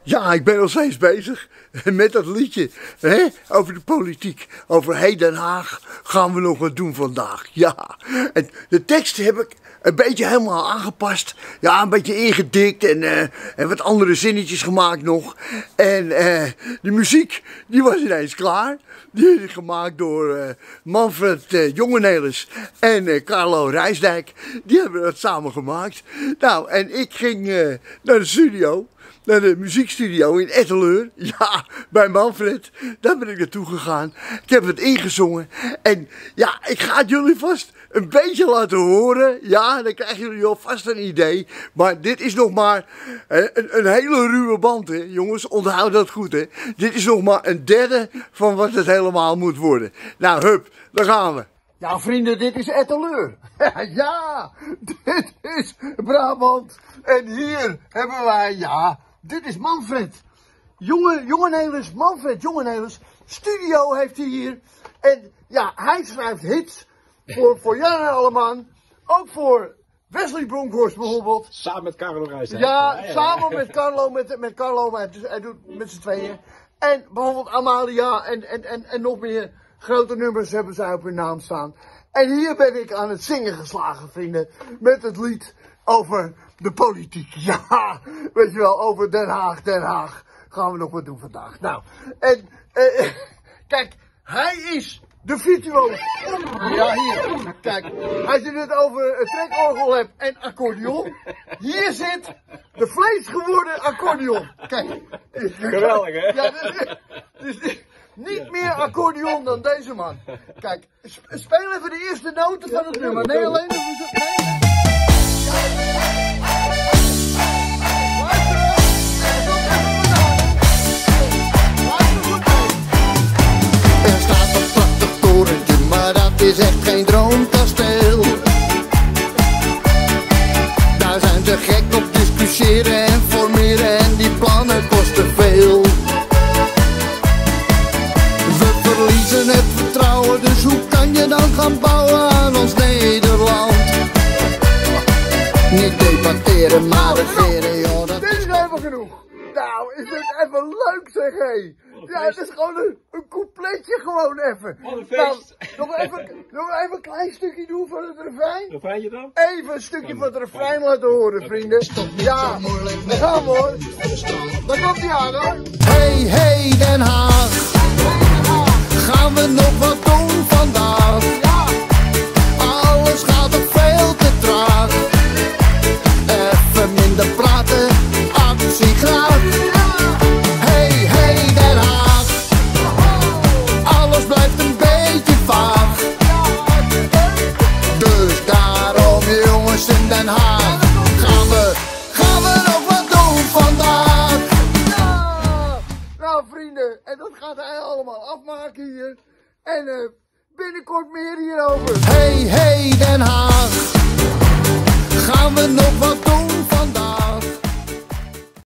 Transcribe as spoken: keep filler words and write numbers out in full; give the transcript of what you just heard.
Ja, ik ben nog steeds bezig met dat liedje hè? Over de politiek. Over Hey Den Haag gaan we nog wat doen vandaag. Ja, en de tekst heb ik een beetje helemaal aangepast. Ja, een beetje ingedikt en, uh, en wat andere zinnetjes gemaakt nog. En uh, de muziek, die was ineens klaar. Die is gemaakt door uh, Manfred uh, Jongenelis en uh, Carlo Rijsdijk. Die hebben dat samen gemaakt. Nou, en ik ging uh, naar de studio. Naar de muziekstudio in Etteleur. Ja, bij Manfred. Daar ben ik naartoe gegaan. Ik heb het ingezongen. En ja, ik ga het jullie vast een beetje laten horen. Ja, dan krijgen jullie alvast een idee. Maar dit is nog maar een, een hele ruwe band, hè. Jongens, onthoud dat goed, hè. Dit is nog maar een derde van wat het helemaal moet worden. Nou, hup, daar gaan we. Ja, vrienden, dit is Etteleur. Ja, dit is Brabant. En hier hebben wij, ja, dit is Manfred. Jonge, Jongenelis, Manfred Jongenelis. Studio heeft hij hier. En ja, hij schrijft hits voor, voor Jan en Alleman. Ook voor Wesley Bronkhorst bijvoorbeeld. Samen met Carlo Rijsdijk. Ja, ja, ja, samen ja. met Carlo, met, met Carlo, maar hij doet met z'n tweeën. En bijvoorbeeld Amalia en, en, en, en nog meer grote nummers hebben zij op hun naam staan. En hier ben ik aan het zingen geslagen, vrienden, met het lied over de politiek. Ja, weet je wel, over Den Haag, Den Haag gaan we nog wat doen vandaag. Nou, en eh, kijk, hij is de virtuoos. Ja, hier, kijk, als je het over het trekorgel hebt en accordeon, hier zit de vleesgeworden accordeon. Kijk. Geweldig, hè? Ja, dus, dus, niet meer accordeon dan deze man. Kijk, speel even de eerste noten van het nummer. Nee, alleen de... Nee. Er staat een prachtig torentje, maar dat is echt geen droomkasteel. Daar zijn ze gek op discussiëren en formeren en die plannen kosten veel. We verliezen het vertrouwen, dus hoe kan je dan gaan bouwen aan ons Nederland? Niet debatteren, maar regeren, joh. Dit is even genoeg. Nou, is dit even leuk zeg, hé. Ja, het is gewoon een, een coupletje gewoon even. Wat een feest. Nou, nog even, nog even een klein stukje doen van het refrein. Refreintje dan? Even een stukje van het refrein laten horen, vrienden. Ja, daar gaan we hoor. Daar komt hij aan hoor. Hey, hey Den Haag, gaan we nog wat doen vandaag? Ja. Alles gaat nog veel te traag. Even minder praten, actie graag. Hey, hey Den Haag, alles blijft een beetje vaag. Dus daarom jongens in Den Haag, gaan we, gaan we nog wat doen vandaag. Ja. Nou vrienden, en dat gaat hij allemaal afmaken hier. En uh, binnenkort meer hierover. Hey, hey.